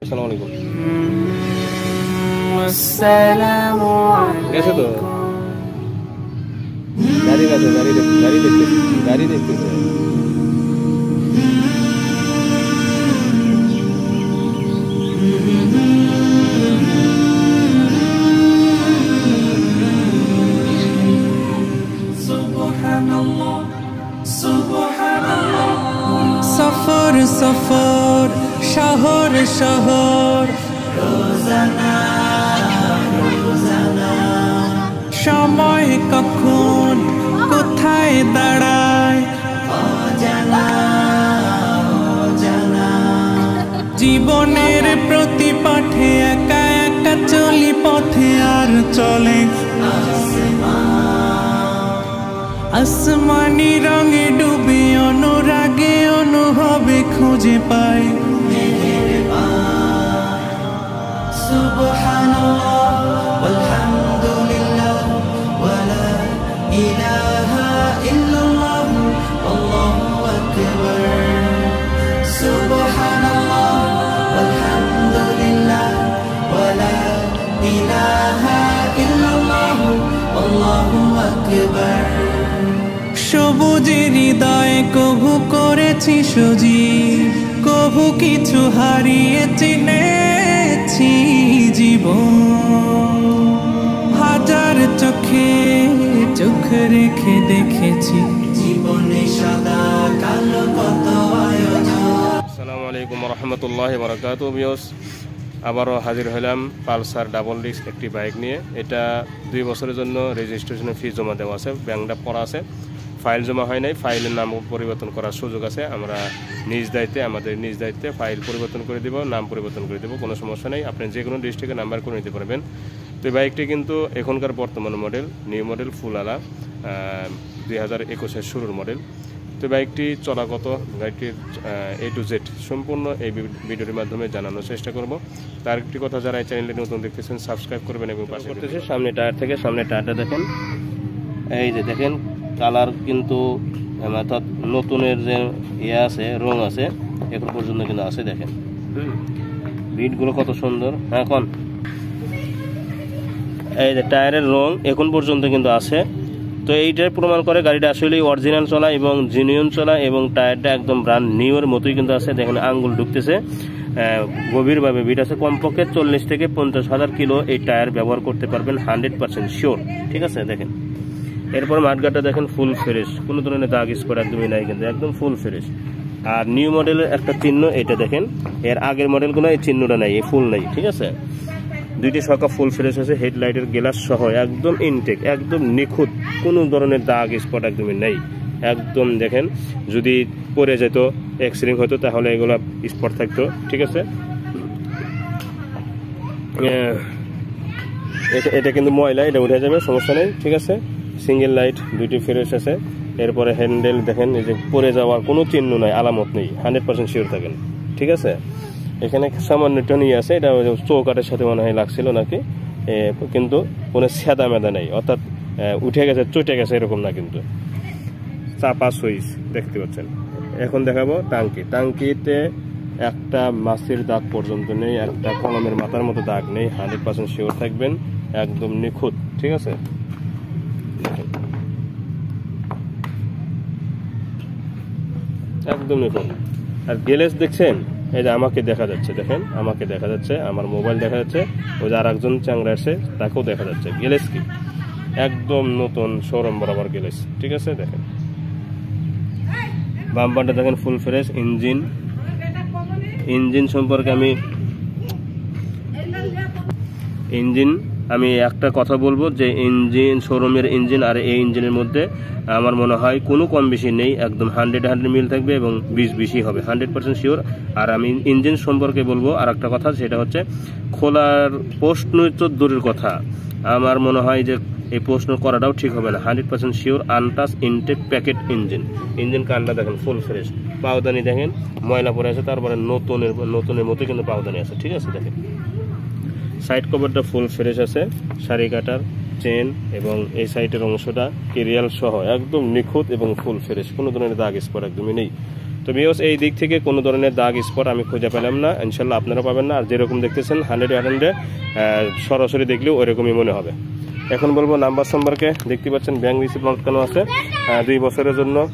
আসসালামু আলাইকুম। গেছে তো গাড়ি গেছে, গাড়ি দেখতেছে। সফর সফর শহর শহর সময় কখন কোথায় দাঁড়ায় জীবনের প্রতি পথে একা একা চলি পথে আর চলে আসমানি রঙে ডুবে অনুরাগে অনুভবে খুঁজে পাই সুবহানাল্লাহ ওয়ালহামদুলিল্লাহ ওয়ালা ইলাহা ইল্লাল্লাহ আল্লাহু আকবার সুবহানাল্লাহ ওয়ালহামদুলিল্লাহ ওয়ালা ইলাহা ইল্লাল্লাহ আল্লাহু আকবার সবুজের হৃদয়ে কভু করেছি সজীব কভু কিছু হারিয়ে চিনেছি জীবন হাজার চোখে চোখ রেখে দেখেছি জীবনে সাদা কালো কত আয়োজন। আসসালামু আলাইকুম রহমতুল্লাহি ওয়া বারাকাতুহু। ভিউয়ার্স, আবারও হাজির হলাম পালসার ডাবল ডিস্ক একটি বাইক নিয়ে। এটা 2 বছরের জন্য রেজিস্ট্রেশনের ফি জমা দেওয়া আছে, ব্যাংক ড্রাফট করা আছে, ফাইল জমা হয় নাই, ফাইলের নাম পরিবর্তন করার সুযোগ আছে। আমরা আমাদের নিজ দায়িত্বে ফাইল পরিবর্তন করে দেব, নাম পরিবর্তন করে দেব, কোনো সমস্যা নেই। আপনি যে কোনো ডিস্ট্রিক্টে নাম্বার করে নিতে পারবেন। তো এই বাইকটি কিন্তু এখনকার বর্তমান মডেল, নিউ মডেল, ফুল আলা 2021-এর শুরুর মডেল। তো বাইকটি চলাগত, গাড়িটির A to Z সম্পূর্ণ এই ভিডিওর মাধ্যমে জানানোর চেষ্টা করব। তার একটি কথা, যারা এই চ্যানেলটি নতুন দেখতেছেন সাবস্ক্রাইব করবেন এবং পাশে করতেছে। সামনে টায়ার থেকে, সামনে টায়ারটা দেখেন, এই যে দেখেন কালার কিন্তু অর্থাৎ নতুনের যে আছে রং আছে এখন পর্যন্ত কিন্তু আছে, দেখেন বিটগুলো কত সুন্দর। এখন এই যে টায়ারের রং এখন পর্যন্ত কিন্তু আছে। তো এইটাই প্রমাণ করে গাড়িটা আসলেই অরিজিনাল চলা এবং জেনুইন চলা এবং টায়ারটা একদম ব্র্যান্ড নিউর মতোই কিন্তু আছে। দেখেন আঙ্গুল ঢুকতেছে, গভীরভাবে বিট আছে। কমপক্ষে 40 থেকে 50,000 কিলো এই টায়ার ব্যবহার করতে পারবেন, 100% শিওর। ঠিক আছে, দেখেন এরপর মাঠগাটটা দেখেন ফুল ফ্রেশ, কোনো ধরনের দাগ স্পট একদমই নাই, কিন্তু একদম ফুল ফ্রেশ। আর নিউ মডেলের একটা চিহ্ন এটা দেখেন, এর আগের মডেলগুলো এই চিহ্নটা নাই, এই ফুল নাই। ঠিক আছে, দুইটি সকা ফুল ফ্রেশ আছে, হেডলাইটের গ্লাস সহ একদম ইনটেক, একদম নিখুঁত, কোনো ধরনের দাগ স্পট একদমই নেই। একদম দেখেন যদি পরে যেত, অ্যাক্সিডেন্ট হতো তাহলে এগুলো স্পট থাকতো। ঠিক আছে, এটা কিন্তু ময়লা, এটা উঠে যাবে, সমস্যা নেই। ঠিক আছে, সিঙ্গেল লাইট, দুইটি ফ্রেশ আছে। এরপরে হ্যান্ডেল দেখেন, এই যে পরে যাওয়ার কোনো চিহ্ন নাই, আলামত নেই, 100% শিওর থাকেন। ঠিক আছে, এখানে সামান্য টনি আছে, এটা চৌকাটের সাথে মনে হয় লাগছিল নাকি, কিন্তু কোনো সাদা মেদা নেই, অর্থাৎ উঠে গেছে, চটে গেছে এরকম না। কিন্তু চাপা সুইচ দেখতে পাচ্ছেন। এখন দেখাবো টাঙ্কি। টাঙ্কিতে একটা মাছের দাগ পর্যন্ত নেই, একটা কলমের মাথার মতো দাগ নেই, 100% শিওর থাকবেন, একদম নিখুঁত। ঠিক আছে, একদম নিখুঁত। আর গ্যালেজ দেখছেন, এই যে আমাকে দেখা যাচ্ছে, দেখেন আমাকে দেখা যাচ্ছে, আমার মোবাইল দেখা যাচ্ছে, ওই যে আর একজন চ্যাংরা আছে তাকেও দেখা যাচ্ছে। গ্যালেজ কি একদম নতুন শোরুম বরাবর গ্যালেজ। ঠিক আছে, দেখেন বাম্পারটা দেখেন ফুল ফ্রেশ। ইঞ্জিন সম্পর্কে আমি একটা কথা বলবো যে ইঞ্জিন, শোরুমের ইঞ্জিন আর এই ইঞ্জিনের মধ্যে আমার মনে হয় কোনো কম বেশি নেই, একদম 100 মিল থাকবে এবং 20 বেশি হবে, 100% শিওর। আর আমি ইঞ্জিন সম্পর্কে বলবো আর একটা কথা, সেটা হচ্ছে খোলার প্রশ্ন তো দূরের কথা, আমার মনে হয় যে এই প্রশ্ন করাটাও ঠিক হবে না, 100% sure untouched intact packet engine কানটা দেখেন ফুল ফ্রেশ। পাউদানি দেখেন ময়লা পড়ে আছে, তারপরে নতুনের মতো কিন্তু পাউদানি আছে। ঠিক আছে, দেখেন সাইড কভারটা ফুল ফ্রেশ আছে, সারি কাটার চেন এবং এই সাইডের অংশটা কেরিয়াল সহ একদম নিখুঁত এবং ফুল ফ্রেশ, কোনো ধরনের দাগ স্পট একদমই নেই। তো ভিউয়ার্স এই দিক থেকে কোনো ধরনের দাগ স্পট আমি খুঁজে পেলাম না, ইনশাল্লাহ আপনারা পাবেন না। আর যেরকম দেখতেছেন 100 সরাসরি দেখলেও ওইরকমই মনে হবে। এখন বলবো নাম্বার সম্পর্কে। দেখতে পাচ্ছেন ব্যাংক রিসিপ্ট লটকানো আছে 2 বছরের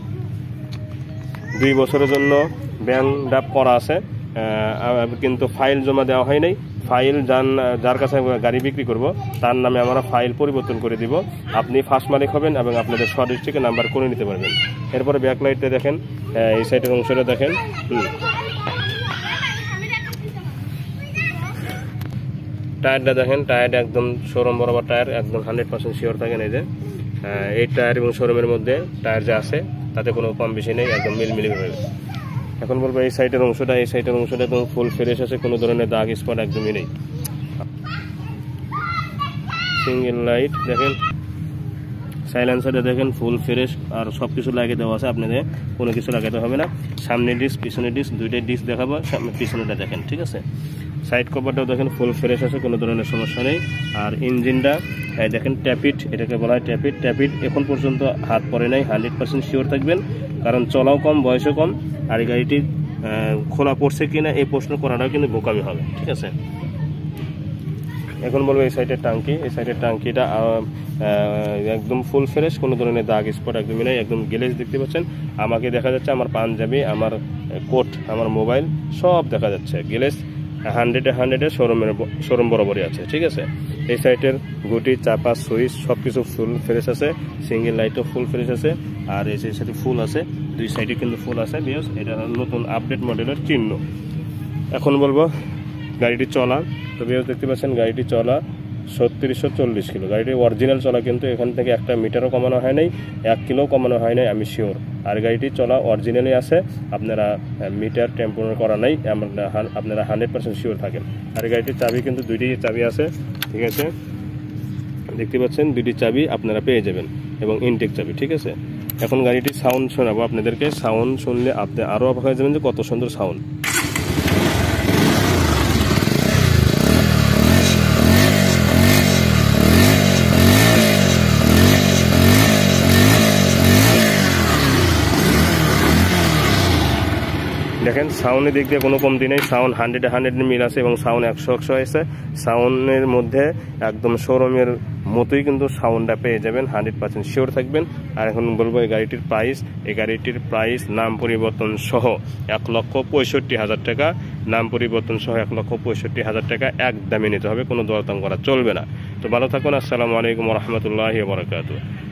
জন্য ব্যাংক ডাপ করা আছে, কিন্তু ফাইল জমা দেওয়া হয় নাই। ফাইল যার কাছে গাড়ি বিক্রি করব তার নামে আমরা ফাইল পরিবর্তন করে দিব, আপনি ফার্স্ট মালিক হবেন এবং আপনাদের স্ব ডিস্ট্রিক্টে নাম্বার করে নিতে পারবেন। এরপরে ব্যাক লাইটটা দেখেন, এই সাইডের অংশটা দেখেন, টায়ারটা দেখেন, টায়ারটা একদম শোরুম বরাবর টায়ার, একদম 100% শিওর থাকেন। এই যে এই টায়ার এবং শোরুমের মধ্যে টায়ার যা আছে তাতে কোনো কম বেশি নেই, একদম মিলমিলি হবে। এখন বলবো এই সাইডের অংশটা একদম ফুল ফ্রেশ আছে, কোনো ধরনের দাগ স্পট একদমই নেই। সিঙ্গেল লাইট দেখেন, সাইলেন্সারটা দেখেন ফুল ফ্রেশ, আর সব কিছু লাগিয়ে দেওয়া আছে, আপনাদের কোনো কিছু লাগাতে হবে না। সামনে ডিস্ক পিছনে ডিস্ক দুইটাই ডিস্ক দেখাবো, পিছনেটা দেখেন, ঠিক আছে। সাইড কভারটাও দেখেন ফুল ফ্রেশ আছে, কোনো ধরনের সমস্যা নেই। আর ইঞ্জিনটা দেখেন ট্যাপিড, এটাকে বলা হয় ট্যাপিড। এখন পর্যন্ত হাত পড়ে নাই, 100% শিওর থাকবেন, কারণ চলাও কম, বয়সও কম। আর এই গাড়িটি খোলা পড়ছে কিনা এই প্রশ্ন করাটাও কিন্তু বোকামি হবে, ঠিক আছে। এখন বলবো এই সাইডের টাঙ্কিটা একদম ফুল ফ্রেশ, কোনো ধরনের দাগ স্পট একদমই নেই, একদম গ্লেজ দেখতে পাচ্ছেন। আমাকে দেখা যাচ্ছে, আমার পাঞ্জাবি, আমার কোট, আমার মোবাইল সব দেখা যাচ্ছে। গ্লেজ 100 শোরুম বরাবরই আছে, ঠিক আছে। এই সাইডের গুটি, চাপা, সুইচ সব কিছু ফুল ফ্রেশ আছে, সিঙ্গেল লাইটও ফুল ফ্রেশ আছে, আর এই সাইডে ফুল আছে, দুই সাইডে কিন্তু ফুল আছে। বিকজ এটা নতুন আপডেট মডেলের চিহ্ন। এখন বলবো গাড়িটি চলা, তো বিকজ দেখতে পাচ্ছেন গাড়িটি চলা 3640 কিলো। গাড়িটি অরিজিনাল চলা, কিন্তু এখান থেকে 1 মিটারও কমানো হয় নাই, 1 কিলো কমানো হয় নাই, আমি শিওর। আর গাড়িটি চলা অরিজিনালি আছে, আপনারা মিটার টেম্পোরার করা নাই, আপনারা 100% শিওর থাকেন। আর গাড়িটির চাবি কিন্তু 2টি চাবি আছে, ঠিক আছে, দেখতে পাচ্ছেন 2টি চাবি আপনারা পেয়ে যাবেন, এবং ইনটেক চাবি, ঠিক আছে। এখন গাড়িটির সাউন্ড শোনাবো আপনাদেরকে, সাউন্ড শুনলে আপনি আরও অবাক হয়ে যাবেন যে কত সুন্দর সাউন্ড। দেখেন সাউন্ডের দিক দিয়ে কোনো কমতি নেই, সাউন্ড 100 মিল আছে, এবং সাউন্ড 100 আছে। সাউন্ডের মধ্যে একদম শোরুমের মতোই কিন্তু সাউন্ডটা পেয়ে যাবেন, 100% শিওর থাকবেন। আর এখন বলবো এই গাড়িটির প্রাইস নাম পরিবর্তন সহ 1,65,000 টাকা, নাম পরিবর্তন সহ 1,65,000 টাকা একদমই নিতে হবে, কোনো দরদাম করা চলবে না। তো ভালো থাকুন, আসসালামু আলাইকুম ওয়া রাহমাতুল্লাহি ওয়া বারাকাতুহু।